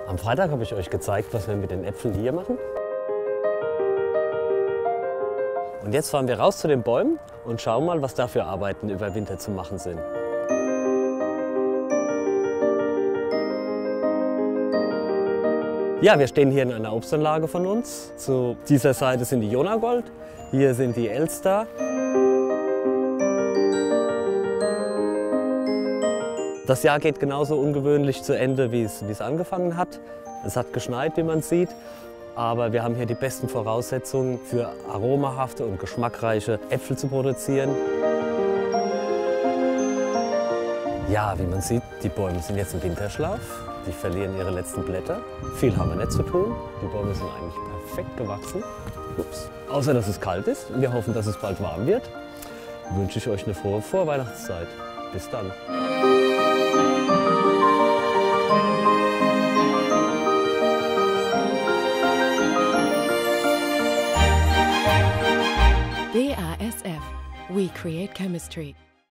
Am Freitag habe ich euch gezeigt, was wir mit den Äpfeln hier machen. Und jetzt fahren wir raus zu den Bäumen und schauen mal, was da für Arbeiten über Winter zu machen sind. Ja, wir stehen hier in einer Obstanlage von uns. Zu dieser Seite sind die Jonagold, hier sind die Elster. Das Jahr geht genauso ungewöhnlich zu Ende, wie es angefangen hat. Es hat geschneit, wie man sieht, aber wir haben hier die besten Voraussetzungen für aromahafte und geschmackreiche Äpfel zu produzieren. Ja, wie man sieht, die Bäume sind jetzt im Winterschlaf. Die verlieren ihre letzten Blätter. Viel haben wir nicht zu tun. Die Bäume sind eigentlich perfekt gewachsen. Ups. Außer, dass es kalt ist. Wir hoffen, dass es bald warm wird. Wünsche ich euch eine frohe Vorweihnachtszeit. Bis dann. BASF. We create chemistry.